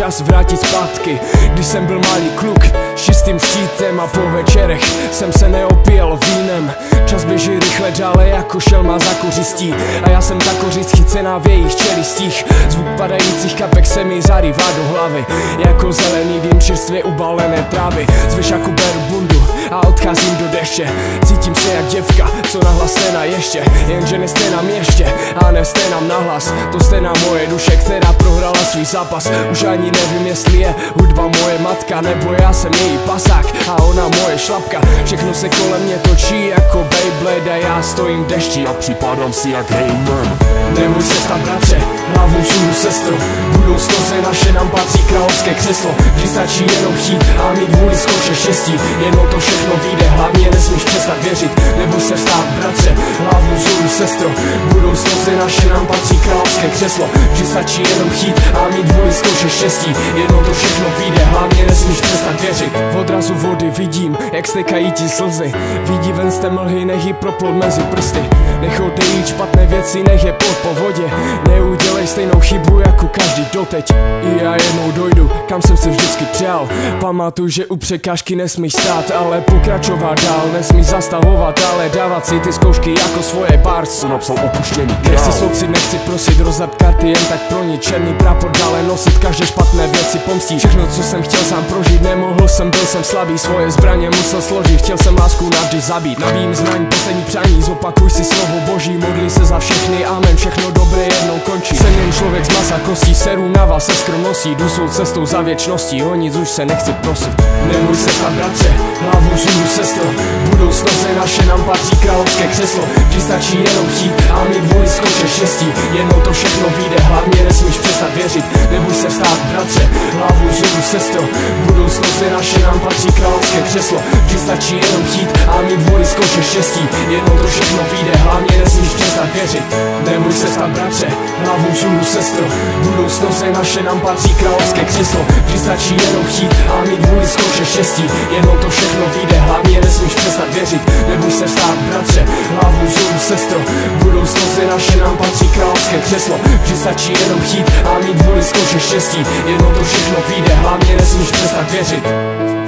čas vrátit zpátky, když jsem byl malý kluk s čistým štítem a po večerech jsem se neopíjel vínem. Čas běží rychle dále jako šelma za kořistí a já jsem ta kořist chycená v jejich čelistích. Zvuk padajících kapek se mi zarývá do hlavy jako zelený dým čerstvě ubalené trávy. Z věšaku beru bundu a odcházím do deště. Cítím se jak děvka, co nahlas sténa ještě, jenže nesténám ještě a nesténám nahlas. To sténá moje duše, která prohrala svůj zápas. Už ani nevím, jestli je hudba moje matka nebo já jsem její pasák a ona moje šlapka. Všechno se kolem mě točí jako Beyblade a já stojím v dešti a připadám si jak Heyman. Neboj se tam, bratře, hlavu vzhůru, sestro, budoucnost naše nám patří, královské křeslo. Vždy stačí jenom chtít a mít vůli, zkoušet štěstí, jenom to všechno vyjde, hlavně nesmíš přestat věřit. Neboj se vstát, bratře, hlavu vzhůru, sestro, budoucnost naše nám patří, královské křeslo. Vždy stačí jenom chtít a mít vůli, zkoušet štěstí, jenom to všechno vyjde, hlavně nesmíš přestat věřit. V odrazu vody vidím, jak stekají ti slzy, vidí ven z té mlhy, nech ji proplod mezi prsty. Nech odejít špatné věci, nech je pod povodě, neudělej stejnou chybu jako každý doteď. I já jednou dojdu, kam jsem se vždycky přál. Pamatuj, že u překážky nesmíš stát, ale pokračovat dál, nesmíš zastavovat, ale dávat si ty zkoušky jako svoje bars. Co napsal opuštěný král. Nechci soucit, nechci prosit, rozdat karty jen tak pro ní. Černý prápor dále nosit, každé špatné věci pomstí. Všechno, co jsem chtěl sám prožít, nemohl jsem, byl jsem slabý, svoje zbraně musel složit, chtěl jsem lásku navždy zabít. Nabíjím zbraň, poslední přání, zopakuj si slovo boží, modli se za všechny, amen, všechno dobré jednou končí. Jsem jen člověk z masa kostí, seru na vás se skromností, jdu svou cestou za věčností, o nic už se nechci prosit. Neboj se tam, bratře, hlavu vzhůru, sestro, budoucnost naše nám patří, královské křeslo. Vždy stačí jenom chtít a mít vůli, zkoušet štěstí, jednou to všechno vyjde, hlavně nesmíš přestat věřit. Neboj se vstát, bratře, hlavu vzhůru, sestro, budoucnost naše nám patří, královské křeslo. Vždy stačí jenom chtít a mít vůli, zkoušet štěstí, jednou to všechno vyjde, hlavně nesmíš přestat věřit. Neboj se vstát, bratře, hlavu vzhůru, sestro, budoucnost naše nám patří, královské křeslo. Vždy stačí jenom chtít a mít vůli, zkoušet štěstí, jednou to všechno vyjde, hlavně nesmíš přestat věřit. Neboj se vstát, bratře, hlavu vzhůru, sestro, budoucnost naše nám patří, královské křeslo. Vždy stačí jenom chtít a mít vůli, zkoušet štěstí, jednou to všechno vyjde, hlavně nesmíš přestat věřit.